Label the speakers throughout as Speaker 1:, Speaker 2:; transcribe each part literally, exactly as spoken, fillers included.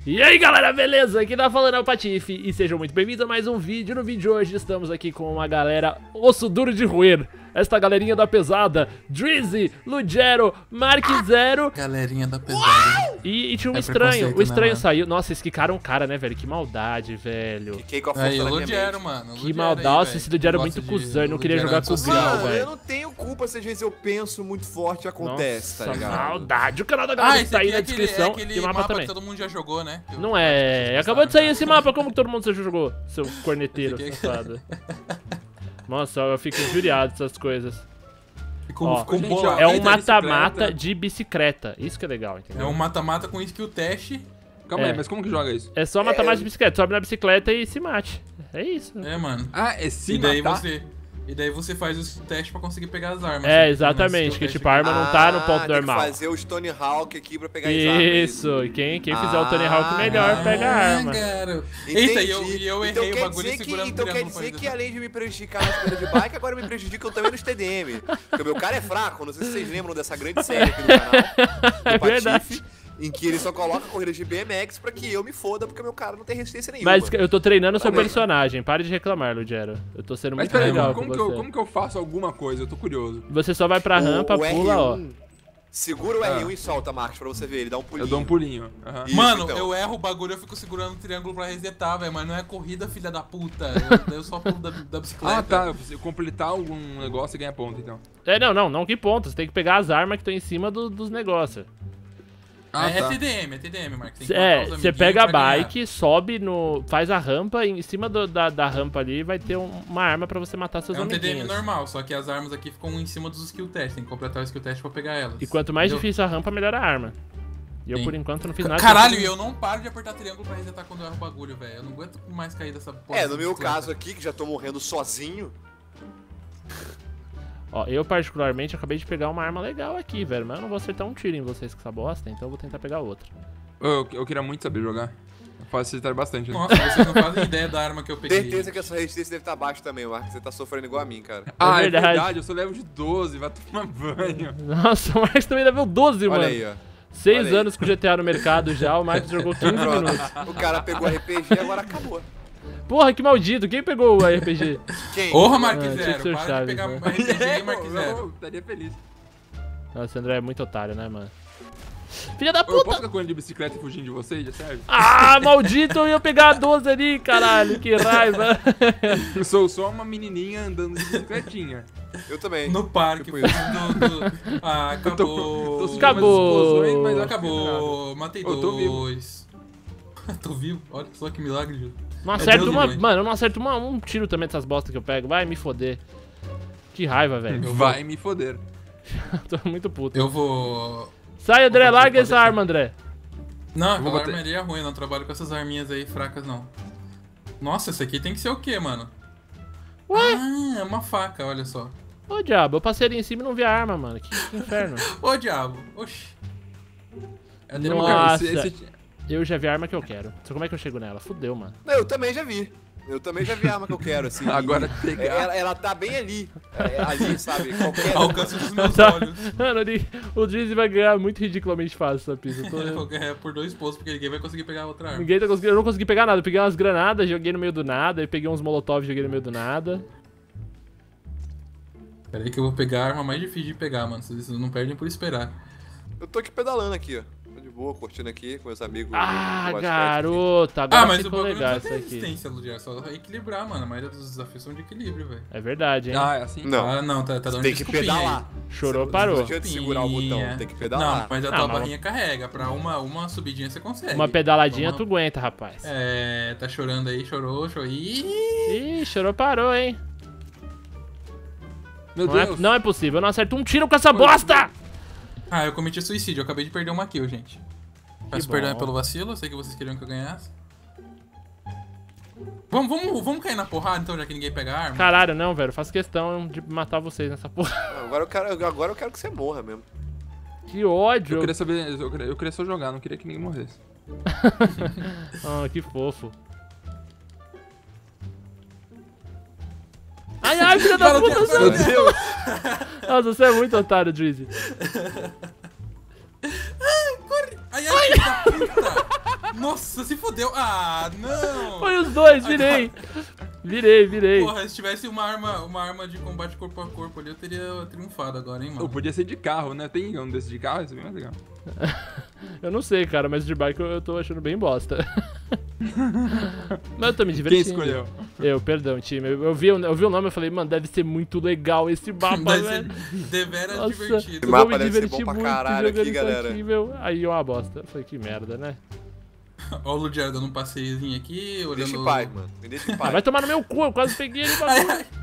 Speaker 1: E aí galera, beleza? Aqui tá falando é o Patife e sejam muito bem-vindos a mais um vídeo. No vídeo de hoje estamos aqui com uma galera osso duro de roer. Esta galerinha da pesada, Drizzy, Lugero, Mark Zero.
Speaker 2: Galerinha da pesada.
Speaker 1: E, e tinha um
Speaker 2: É
Speaker 1: estranho, o estranho
Speaker 2: né,
Speaker 1: saiu. Nossa, eles quicaram um cara, né, velho? Que maldade, velho.
Speaker 3: Fiquei com a força
Speaker 2: Aí,
Speaker 3: da
Speaker 2: o
Speaker 3: minha
Speaker 2: Lugero,
Speaker 3: mente.
Speaker 2: mano.
Speaker 1: Que
Speaker 2: Lugero
Speaker 1: maldade,
Speaker 2: aí,
Speaker 1: nossa, esse Lugero é
Speaker 2: gosta
Speaker 1: muito
Speaker 2: de-
Speaker 1: cuzão, ele não queria
Speaker 2: Lugero
Speaker 1: jogar
Speaker 2: é
Speaker 1: com o Grau,
Speaker 2: antissocial.
Speaker 3: Mano, eu
Speaker 1: velho.
Speaker 3: não tenho culpa se às vezes eu penso muito forte e acontece, tá
Speaker 1: Nossa,
Speaker 3: ligado?
Speaker 1: maldade. O canal da galera
Speaker 2: Ah, esse
Speaker 1: está aí
Speaker 2: aqui
Speaker 1: na
Speaker 2: é aquele,
Speaker 1: descrição
Speaker 2: é aquele
Speaker 1: e o mapa,
Speaker 2: mapa
Speaker 1: também.
Speaker 2: que todo mundo já jogou, né? Que
Speaker 1: Não
Speaker 2: eu-
Speaker 1: é, acabou de sair esse mapa, como que todo mundo já jogou? Seu corneteiro,
Speaker 2: Esse aqui-
Speaker 1: safado. Nossa, eu fico injuriado dessas coisas.
Speaker 2: Ficou,
Speaker 1: Ó,
Speaker 2: ficou
Speaker 4: gente,
Speaker 2: boa.
Speaker 4: ó,
Speaker 1: É um
Speaker 4: Entra de
Speaker 1: mata-mata
Speaker 4: bicicleta.
Speaker 1: de bicicleta, isso que é legal,
Speaker 2: É
Speaker 1: entendeu?
Speaker 2: um mata-mata com skill test.
Speaker 4: Calma
Speaker 1: É.
Speaker 4: aí, mas como que joga isso?
Speaker 1: É só mata-mata de bicicleta, sobe na bicicleta e se mate. É isso.
Speaker 2: É, mano.
Speaker 4: Ah, é sim,
Speaker 2: e daí
Speaker 4: matar?
Speaker 2: você. E daí você faz o teste pra conseguir pegar as armas.
Speaker 1: É,
Speaker 2: Você
Speaker 1: exatamente,
Speaker 2: skill
Speaker 1: que
Speaker 2: test
Speaker 1: tipo, a arma não tá no ponto
Speaker 3: Ah, tem
Speaker 1: normal.
Speaker 3: que fazer o Stone Hawk aqui pra pegar as armas.
Speaker 1: Isso, e quem, quem fizer o Tony Hawk
Speaker 3: Ah,
Speaker 1: melhor pega a arma.
Speaker 2: Cara.
Speaker 3: Entendi.
Speaker 2: Eita, e eu, e eu
Speaker 3: então
Speaker 2: errei o
Speaker 3: quer
Speaker 2: bagulho
Speaker 3: dizer que,
Speaker 2: segurando o
Speaker 3: Então quer
Speaker 2: triângulo
Speaker 3: dizer
Speaker 2: pra
Speaker 3: que
Speaker 2: ele.
Speaker 3: além de me prejudicar nas corridas de bike, agora me prejudicam também nos T D M. Porque o meu cara é fraco, não sei se vocês lembram dessa grande série aqui do canal. Do
Speaker 1: É
Speaker 3: Patife,
Speaker 1: verdade.
Speaker 3: em que ele só coloca corridas de B M X pra que eu me foda, porque o meu cara não tem resistência nenhuma.
Speaker 1: Mas eu tô treinando seu
Speaker 3: Tá bem.
Speaker 1: personagem, pare de reclamar, Lugero. Eu tô sendo
Speaker 4: Mas
Speaker 1: muito
Speaker 4: peraí,
Speaker 1: legal
Speaker 4: como,
Speaker 1: com
Speaker 4: que eu,
Speaker 1: você.
Speaker 4: como que eu faço alguma coisa? Eu tô curioso.
Speaker 1: Você só vai pra
Speaker 3: O-
Speaker 1: rampa,
Speaker 3: o
Speaker 1: pula, ó.
Speaker 3: R um, segura o
Speaker 4: Ah.
Speaker 3: R um e solta, Marcos, pra você ver, ele dá um pulinho.
Speaker 4: Eu dou um pulinho. aham.
Speaker 3: Isso,
Speaker 2: Mano,
Speaker 3: então.
Speaker 2: eu erro o bagulho, eu fico segurando o triângulo pra resetar, velho. Mas não é corrida, filha da puta. Eu, eu só pulo da, da bicicleta.
Speaker 4: Ah, tá. Se eu completar algum negócio, você ganha ponto, então.
Speaker 1: É, não, não, não que ponto. Você tem que pegar as armas que estão em cima do- dos negócios.
Speaker 4: Ah,
Speaker 2: é,
Speaker 4: tá.
Speaker 2: é T D M, é T D M, Marcos. Tem que
Speaker 1: É,
Speaker 2: matar os
Speaker 1: você
Speaker 2: amiguinhos
Speaker 1: pega a
Speaker 2: pra ganhar.
Speaker 1: bike, sobe no. Faz a rampa, e em cima do- da, da rampa ali vai ter um- uma arma pra você matar seus
Speaker 2: É um T D M
Speaker 1: amiguinhos.
Speaker 2: normal, só que as armas aqui ficam em cima dos skill test. Tem que completar o skill test pra pegar elas.
Speaker 1: E quanto mais
Speaker 2: Entendeu?
Speaker 1: difícil a rampa, melhor a arma. E eu,
Speaker 2: Sim.
Speaker 1: por enquanto, não fiz nada.
Speaker 2: Caralho, e eu não paro de apertar triângulo pra resetar quando eu erro o bagulho, velho. Eu não aguento mais cair dessa porra.
Speaker 3: É,
Speaker 2: dessa
Speaker 3: no meu
Speaker 2: bicicleta.
Speaker 3: caso aqui, que já tô morrendo sozinho.
Speaker 1: Ó, eu particularmente acabei de pegar uma arma legal aqui, velho. Mas eu não vou acertar um tiro em vocês com essa bosta, então eu vou tentar pegar outra.
Speaker 4: Eu, eu queria muito saber jogar. Facilitar bastante. né?
Speaker 2: Nossa, vocês não fazem ideia da arma que eu peguei.
Speaker 3: Certeza que essa resistência deve estar baixa também, Marcos. Você tá sofrendo igual a mim, cara.
Speaker 4: Ah,
Speaker 1: É
Speaker 4: é
Speaker 1: verdade.
Speaker 4: verdade. Eu sou level de doze, vai tomar banho.
Speaker 1: Nossa, o Marcos também level doze,
Speaker 3: Olha
Speaker 1: mano.
Speaker 3: aí, ó.
Speaker 1: Seis
Speaker 3: olha aí.
Speaker 1: anos com o G T A no mercado já, o Marcos jogou quinze minutos.
Speaker 3: O cara pegou R P G e agora acabou.
Speaker 1: Porra, que maldito. Quem pegou o R P G?
Speaker 3: Quem?
Speaker 2: Porra, Mark
Speaker 1: Ah, tinha que
Speaker 2: Zero,
Speaker 1: ser o
Speaker 2: para
Speaker 1: Chaves,
Speaker 2: de pegar
Speaker 1: né?
Speaker 2: R P G e Mark
Speaker 4: eu,
Speaker 2: Zero.
Speaker 4: eu estaria feliz.
Speaker 1: Nossa, o André é muito otário, né, mano? Filha da
Speaker 4: Eu posso
Speaker 1: puta!
Speaker 4: ficar correndo de bicicleta e fugindo de vocês, já serve?
Speaker 1: Ah, maldito, eu ia pegar a doze ali, caralho, que raiva.
Speaker 4: Eu sou só uma menininha andando de bicicletinha.
Speaker 3: Eu também.
Speaker 2: No parque,
Speaker 3: Tipo
Speaker 2: foi do, do... Ah, acabou.
Speaker 4: tô sentindo
Speaker 1: Acabou.
Speaker 4: umas explosões, mas acho que
Speaker 2: Acabou. Matei
Speaker 4: Eu tô vivo.
Speaker 2: dois. tô vivo? Olha só que milagre, Júlio.
Speaker 1: Não
Speaker 2: É
Speaker 1: acerto
Speaker 2: Deus
Speaker 1: uma.
Speaker 2: do
Speaker 1: Mano, eu não acerto uma, um tiro também dessas bostas que eu pego. Vai me foder. Que raiva, velho.
Speaker 4: nada. Vai me foder.
Speaker 1: Tô muito puto.
Speaker 2: Eu vou...
Speaker 1: Sai, André,
Speaker 2: Pode-
Speaker 1: larga
Speaker 2: pode
Speaker 1: essa
Speaker 2: deixar.
Speaker 1: arma, André.
Speaker 2: Não,
Speaker 4: vou
Speaker 2: aquela
Speaker 4: bater.
Speaker 2: armaria é ruim, eu não trabalho com essas arminhas aí fracas, não. Nossa, esse aqui tem que ser o quê, mano?
Speaker 1: Ué?
Speaker 2: Ah, é uma faca, olha só.
Speaker 1: Ô, diabo, eu passei ali em cima e não vi a arma, mano. Que, que inferno.
Speaker 2: Ô, diabo. Oxi. É dele-
Speaker 1: Nossa.
Speaker 4: Cara, esse- esse-
Speaker 1: Eu já vi a arma que eu quero. Só como é que eu chego nela? Fudeu, mano.
Speaker 3: Não, eu também já vi. Eu também já vi a arma que eu quero, assim.
Speaker 4: Agora
Speaker 3: E-
Speaker 4: pegar.
Speaker 3: Ela, ela tá bem ali. É, ali, sabe? Qualquer.
Speaker 2: Alcance dos meus
Speaker 1: Tá.
Speaker 2: olhos.
Speaker 1: Mano, ele- o Drizzy vai ganhar muito ridiculamente fácil essa pista. Eu tô-
Speaker 2: Eu vou ganhar por dois pontos, porque ninguém vai conseguir pegar a outra arma.
Speaker 1: Ninguém tá conseguindo. Eu não consegui pegar nada. Eu peguei umas granadas, joguei no meio do nada. Aí peguei uns molotov e joguei no meio do nada.
Speaker 2: Pera aí que eu vou pegar a arma mais difícil de pegar, mano. Vocês não perdem por esperar.
Speaker 3: Eu tô aqui pedalando aqui, ó. Tô de boa, curtindo aqui com meus amigos.
Speaker 1: Ah,
Speaker 3: do basquete
Speaker 1: garoto. Agora
Speaker 2: Ah, mas o
Speaker 1: ficou
Speaker 2: bagulho
Speaker 1: legal
Speaker 2: não
Speaker 1: isso
Speaker 2: tem
Speaker 1: aqui.
Speaker 2: resistência, Ludier. É só equilibrar, mano. A maioria dos desafios são de equilíbrio, velho.
Speaker 1: É verdade, hein?
Speaker 4: Ah, é assim?
Speaker 3: aqui. Não,
Speaker 2: Ah, não, tá, tá dando
Speaker 3: tem que
Speaker 2: desculpinha aí.
Speaker 3: pedalar.
Speaker 1: Chorou,
Speaker 3: Você-
Speaker 1: parou.
Speaker 3: Não adianta segurar o botão, tem que pedalar.
Speaker 2: Não, mas a
Speaker 1: Ah,
Speaker 2: tua
Speaker 1: mas-
Speaker 2: barrinha carrega. Pra uma, uma subidinha você consegue.
Speaker 1: Uma pedaladinha
Speaker 2: Uma-
Speaker 1: tu aguenta, rapaz.
Speaker 2: É, tá chorando aí, chorou, chorou. Ih!
Speaker 1: Ih, chorou, parou, hein?
Speaker 4: Meu
Speaker 1: Não é,
Speaker 4: Deus.
Speaker 1: não é possível. Eu não acerto um tiro com essa bosta!
Speaker 2: Ah, eu cometi suicídio. Eu acabei de perder uma kill, gente. Peço
Speaker 1: bom.
Speaker 2: perdão pelo vacilo. Eu sei que vocês queriam que eu ganhasse. Vamos, vamos, vamos cair na porrada, então, já que ninguém pega a arma?
Speaker 1: Caralho, não, velho. Faço questão de matar vocês nessa porra.
Speaker 3: Agora eu quero, agora eu quero que você morra mesmo.
Speaker 1: Que ódio.
Speaker 4: Eu queria saber. Eu queria, eu queria só jogar, não queria que ninguém morresse.
Speaker 1: Ah, que fofo. Ai, ai, filha da puta,
Speaker 4: Meu
Speaker 1: você...
Speaker 4: Deus!
Speaker 1: Nossa, você é muito otário, Drizzy.
Speaker 2: Ai, ai, filho da puta! Nossa, se fodeu. Ah, não.
Speaker 1: Foi os dois, virei. Virei, virei.
Speaker 2: Porra, se tivesse uma arma, uma arma de combate corpo a corpo ali, eu teria triunfado agora, hein,
Speaker 4: Ou
Speaker 2: mano.
Speaker 4: podia ser de carro, né? Tem um desse de carro, isso é bem mais legal.
Speaker 1: Eu não sei, cara, mas de bike eu, eu tô achando bem bosta. Mas eu tô me divertindo.
Speaker 4: Quem escolheu?
Speaker 1: Eu, perdão, time. Eu, eu, vi, o- eu vi o nome e falei, mano, deve ser muito legal esse mapa,
Speaker 2: Deve ser
Speaker 1: velho.
Speaker 2: deveras
Speaker 1: Nossa,
Speaker 2: divertido.
Speaker 1: eu vou
Speaker 3: mapa
Speaker 1: me
Speaker 3: deve ser
Speaker 1: divertir
Speaker 3: bom pra
Speaker 1: muito
Speaker 3: caralho
Speaker 1: jogando
Speaker 3: aqui,
Speaker 1: isso
Speaker 3: galera.
Speaker 1: aqui, meu. Aí eu uma bosta. Eu falei, que merda, né?
Speaker 2: Ó o Ludiero dando um passeiozinho aqui, olhando...
Speaker 3: Deixa em paz, mano. Me deixa em
Speaker 1: Ah,
Speaker 3: paz.
Speaker 1: vai tomar no meu cu, eu quase peguei ele pra
Speaker 2: Ai, ai.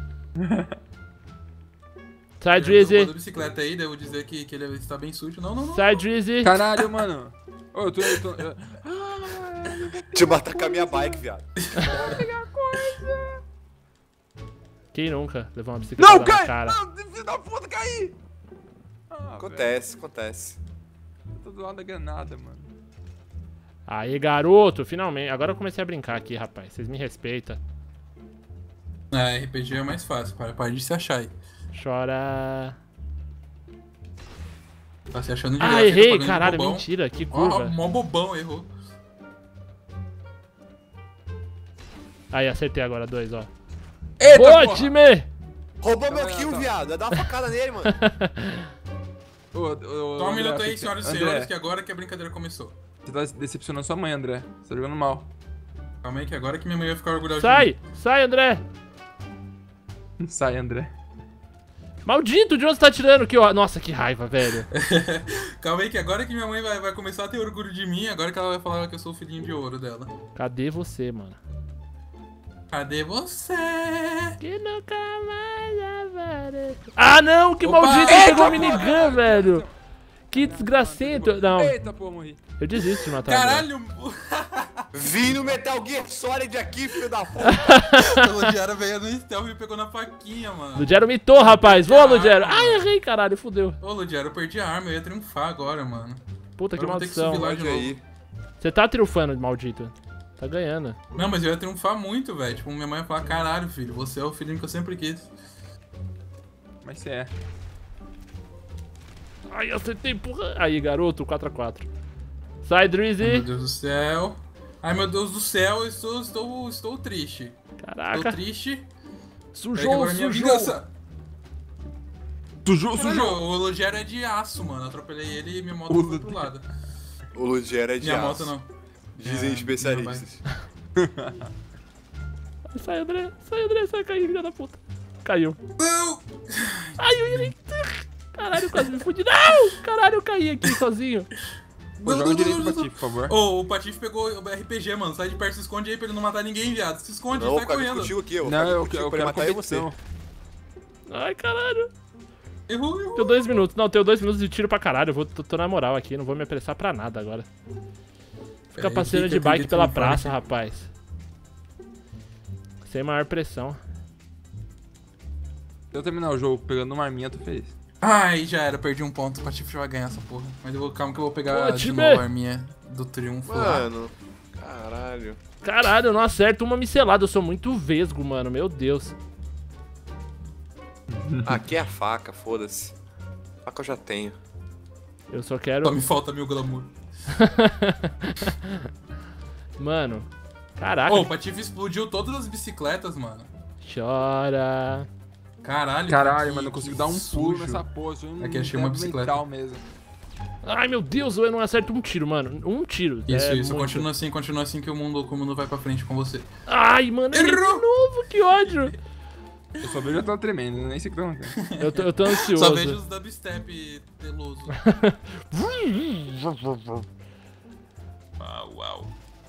Speaker 1: Sai,
Speaker 2: Ele
Speaker 1: Drizzy.
Speaker 2: andou da bicicleta aí, devo dizer que, que ele está bem sujo. Não, não, não.
Speaker 1: Sai, Drizzy.
Speaker 4: Caralho, mano. Ô, eu tô... Eu tô eu...
Speaker 3: Te matar com a minha bike, viado.
Speaker 1: Quem nunca levou uma bicicleta
Speaker 4: Não,
Speaker 1: na
Speaker 4: cai!
Speaker 1: cara?
Speaker 4: Não, filho da puta, caí! Ah,
Speaker 3: Acontece, acontece.
Speaker 4: velho, eu tô do lado da granada, mano.
Speaker 1: Aí, garoto, finalmente. Agora eu comecei a brincar aqui, rapaz. Vocês me respeitam.
Speaker 2: É, R P G é mais fácil, para, para de se achar aí.
Speaker 1: Chora.
Speaker 2: Tá se achando de
Speaker 1: Ah,
Speaker 2: graça,
Speaker 1: errei,
Speaker 2: tá pagando de
Speaker 1: caralho,
Speaker 2: bobão.
Speaker 1: mentira, que
Speaker 2: Ó,
Speaker 1: curva.
Speaker 2: mó bobão, errou.
Speaker 1: Aí, acertei agora, dois, ó.
Speaker 4: Eita,
Speaker 1: Boa,
Speaker 4: porra!
Speaker 1: time!
Speaker 3: Roubou meu
Speaker 4: Não,
Speaker 3: kill,
Speaker 4: não.
Speaker 3: viado. É dar uma facada nele, mano.
Speaker 4: Ô, ô, ô,
Speaker 2: Só um
Speaker 4: André,
Speaker 2: minuto aí,
Speaker 4: fica-
Speaker 2: senhoras e
Speaker 4: André,
Speaker 2: senhores, que agora que a brincadeira começou.
Speaker 4: Você tá decepcionando sua mãe, André. Você tá jogando mal.
Speaker 2: Calma aí, que agora que minha mãe vai ficar orgulhosa
Speaker 1: Sai! Sai, André!
Speaker 4: Sai, André.
Speaker 1: Maldito, de onde você tá tirando? Que, ó... Nossa, que raiva, velho.
Speaker 2: de mim. Calma aí, que agora que minha mãe vai, vai começar a ter orgulho de mim, agora que ela vai falar que eu sou o filhinho de ouro dela.
Speaker 1: Cadê você, mano?
Speaker 2: Cadê você?
Speaker 1: Que nunca mais aparece. Ah, não! Que
Speaker 2: Opa!
Speaker 1: maldito!
Speaker 2: Eita,
Speaker 1: Pegou a
Speaker 2: porra!
Speaker 1: minigun, velho! Que desgracento! Não,
Speaker 4: Eita, porra, morri.
Speaker 1: eu desisto de matar. André.
Speaker 2: Caralho!
Speaker 3: Vim no Metal Gear Solid aqui, filho da puta.
Speaker 2: O Ludiero veio no stealth e pegou na faquinha, mano.
Speaker 1: Ludiero mitou, rapaz. Boa, Ludiero.
Speaker 2: Caralho.
Speaker 1: Ai, errei, caralho. Fudeu.
Speaker 2: Ô, Ludiero, eu perdi a arma, eu ia triunfar agora, mano.
Speaker 1: Puta, que
Speaker 2: Agora eu vou ter que
Speaker 1: maldição.
Speaker 2: subir lá de
Speaker 3: Olha
Speaker 2: novo.
Speaker 3: aí.
Speaker 1: Você tá triunfando, maldito. Tá ganhando.
Speaker 2: Não, mas eu ia triunfar muito, velho. Tipo, minha mãe ia falar, caralho, filho, você é o filhinho que eu sempre quis.
Speaker 4: Mas você é.
Speaker 1: Ai, acertei, porra. Aí, garoto, quatro a quatro. Sai,
Speaker 2: Ai, meu
Speaker 1: Drizzy.
Speaker 2: Deus do céu. Ai, meu Deus do céu, eu estou, estou, estou triste. Estou
Speaker 1: Caraca.
Speaker 2: triste. Peraí que
Speaker 1: Sujou,
Speaker 2: agora é minha
Speaker 1: sujou.
Speaker 2: vingança.
Speaker 4: Sujou,
Speaker 2: Caralho,
Speaker 4: sujou.
Speaker 2: o Logero é de aço, mano. Eu atropelei ele e minha moto
Speaker 4: O
Speaker 2: foi pro lado.
Speaker 3: O Ludiero é de
Speaker 2: Minha
Speaker 3: aço.
Speaker 2: moto não.
Speaker 3: Dizem
Speaker 2: É,
Speaker 3: especialistas.
Speaker 1: Sai, André. Sai, André. Sai, caiu, filha da puta. Caiu.
Speaker 2: Não!
Speaker 1: Ai, eu errei. Caralho, eu quase me fudi. Não! Caralho, eu caí aqui sozinho.
Speaker 4: Pô, joga direito pra ti, por favor.
Speaker 2: Ô, o Patife pegou o R P G, mano. Sai de perto, se esconde aí pra ele não matar ninguém, viado. Se esconde,
Speaker 3: Não, eu vou
Speaker 2: sai
Speaker 3: ficar
Speaker 2: correndo.
Speaker 3: contigo aqui, eu vou
Speaker 4: Não,
Speaker 3: ficar
Speaker 4: eu,
Speaker 3: contigo
Speaker 4: eu
Speaker 3: pra
Speaker 4: quero
Speaker 3: matar eu e você.
Speaker 4: competição.
Speaker 1: Ai, caralho.
Speaker 2: Errou, errou.
Speaker 1: Tenho dois minutos. Não, tenho dois minutos de tiro pra caralho. Eu vou, tô, tô na moral aqui. Não vou me apressar pra nada agora. Fica
Speaker 2: É,
Speaker 1: passeando
Speaker 2: fica
Speaker 1: de bike
Speaker 2: aqui
Speaker 1: pela
Speaker 2: triunfando
Speaker 1: praça,
Speaker 2: aqui.
Speaker 1: rapaz. Sem maior pressão.
Speaker 4: Se eu terminar o jogo pegando uma arminha, eu tô feliz.
Speaker 2: Ai, já era, perdi um ponto. O Patife já vai ganhar essa porra. Mas eu vou, calma que eu vou pegar
Speaker 1: Pô,
Speaker 2: de
Speaker 1: time.
Speaker 2: novo a arminha do triunfo lá.
Speaker 3: Mano, caralho.
Speaker 1: Caralho, eu não acerto uma micelada. Eu sou muito vesgo, mano. Meu Deus.
Speaker 3: Aqui é a faca, foda-se. Faca eu já tenho.
Speaker 1: Eu só quero...
Speaker 2: Só me falta mil glamour.
Speaker 1: Mano. Caraca.
Speaker 2: Ô, o Patife explodiu todas as bicicletas, mano.
Speaker 1: Chora.
Speaker 2: Caralho.
Speaker 4: Caralho,
Speaker 2: que-
Speaker 4: mano, eu consigo
Speaker 2: que
Speaker 4: dar um pulo
Speaker 2: sujo.
Speaker 4: nessa porra. Isso
Speaker 2: Aqui, achei uma
Speaker 4: é
Speaker 2: bicicleta.
Speaker 4: mental mesmo.
Speaker 1: Ai, meu Deus, eu não acerto um tiro, mano. Um tiro.
Speaker 2: Isso,
Speaker 1: é
Speaker 2: isso.
Speaker 1: muito.
Speaker 2: Continua assim, continua assim que o mundo, que o mundo vai pra frente com você.
Speaker 1: Ai, mano, errei de
Speaker 2: Errou.
Speaker 1: novo. Que ódio.
Speaker 4: Eu só vejo eu tô tremendo, nem sei o que tá acontecendo.
Speaker 1: Eu tô, eu tô ansioso.
Speaker 2: Só vejo os dubstep teloso. Uau, uau.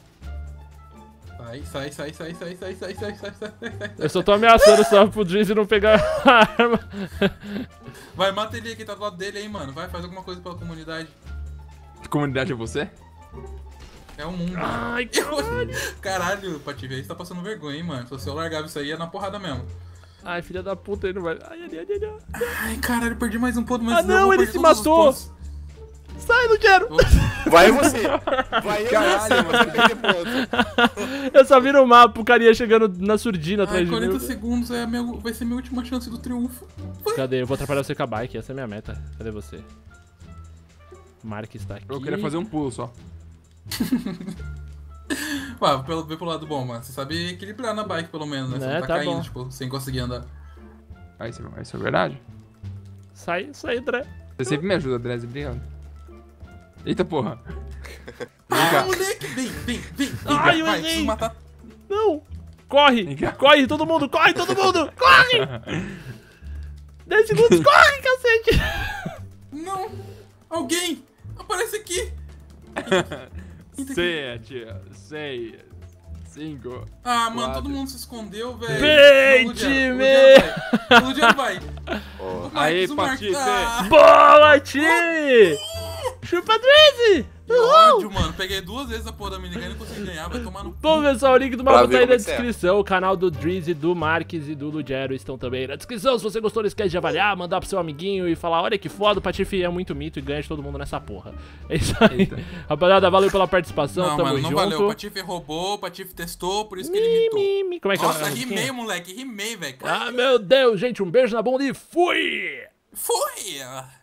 Speaker 2: Sai, sai, sai, sai, sai, sai, sai, sai, sai, sai, sai, sai.
Speaker 1: Eu só tô ameaçando só pro Drizzy não pegar a arma.
Speaker 2: Vai, mata ele aqui, tá do lado dele aí, mano. Vai, faz alguma coisa pela comunidade.
Speaker 4: Que comunidade é você?
Speaker 2: É o mundo.
Speaker 1: Ai, caralho.
Speaker 2: Caralho, Patife, aí você tá passando vergonha, hein, mano. Se você largava isso aí, é na porrada mesmo.
Speaker 1: Ai, filha da puta, ele não vai. Ai, ai, ai, ai, ai.
Speaker 2: Ai, caralho, perdi mais um ponto, mas
Speaker 1: Ah,
Speaker 2: eu
Speaker 1: não,
Speaker 2: vou
Speaker 1: ele
Speaker 2: perder
Speaker 1: se
Speaker 2: todos os
Speaker 1: matou.
Speaker 2: pontos.
Speaker 1: Sai, não quero.
Speaker 3: Vai você! Vai eu e
Speaker 4: Caralho,
Speaker 3: você, você perder ponto.
Speaker 1: Eu só vi no mapa o carinha chegando na surdina
Speaker 2: Ai,
Speaker 1: atrás de
Speaker 2: quarenta
Speaker 1: mim.
Speaker 2: segundos é a minha, vai ser minha última chance do triunfo.
Speaker 1: Cadê? Eu vou atrapalhar você com a bike, essa é a minha meta. Cadê você? Mark está aqui.
Speaker 4: Eu queria fazer um pulo só.
Speaker 2: Ué, pelo, vê pelo lado bom, mano. Você sabe equilibrar na bike, pelo menos, né? Você
Speaker 1: É,
Speaker 2: não tá,
Speaker 1: tá
Speaker 2: caindo,
Speaker 1: bom.
Speaker 2: tipo, sem conseguir andar.
Speaker 4: Ah, isso, isso é verdade?
Speaker 1: Sai, sai, André.
Speaker 4: Você sempre me ajuda, Drez, obrigado. Eita porra. Vem
Speaker 2: Ah,
Speaker 4: cá.
Speaker 2: moleque! Vem, vem, vem! vem
Speaker 1: Ai, eu
Speaker 2: vai,
Speaker 1: errei.
Speaker 2: preciso matar.
Speaker 1: Não! Corre!
Speaker 4: Vem cá.
Speaker 1: Corre, todo mundo! Corre, todo mundo! Corre! dez segundos, corre, cacete!
Speaker 2: Não! Alguém! Aparece aqui!
Speaker 4: Sete, seis, cinco.
Speaker 2: Ah, mano,
Speaker 4: Quatro.
Speaker 2: todo mundo se escondeu, velho.
Speaker 1: Bait
Speaker 2: Não,
Speaker 1: me!
Speaker 2: O Ludiano vai.
Speaker 3: Ó,
Speaker 2: O Marcos,
Speaker 4: Aí,
Speaker 2: o Marcos.
Speaker 4: Patife.
Speaker 2: Ah,
Speaker 1: Boa, time! Chupa Drizzy!
Speaker 2: que ódio, mano. Peguei duas vezes a porra da minigana e não consegui ganhar. Vai tomar no cu.
Speaker 1: Bom, pessoal, o link do
Speaker 3: Pra
Speaker 1: mapa
Speaker 3: ver
Speaker 1: tá aí
Speaker 3: como
Speaker 1: na
Speaker 3: é que é.
Speaker 1: descrição. O canal do Drizzy, do Marques e do Lugero estão também na descrição. Se você gostou, não esquece de avaliar, mandar pro seu amiguinho e falar: olha que foda, o Patife é muito mito e ganha de todo mundo nessa porra. É isso aí.
Speaker 4: Eita.
Speaker 1: Rapaziada, valeu pela participação,
Speaker 2: Não,
Speaker 1: tamo
Speaker 2: mano, não
Speaker 1: junto.
Speaker 2: valeu. O Patife roubou, o Patife testou, por isso que ele mitou.
Speaker 1: Mi, mi. Como é que
Speaker 2: Nossa,
Speaker 1: é? a
Speaker 2: rimei,
Speaker 1: musiquinha?
Speaker 2: moleque. Rimei, velho.
Speaker 1: Ah, meu Deus, gente, um beijo na bunda e fui!
Speaker 2: Foi!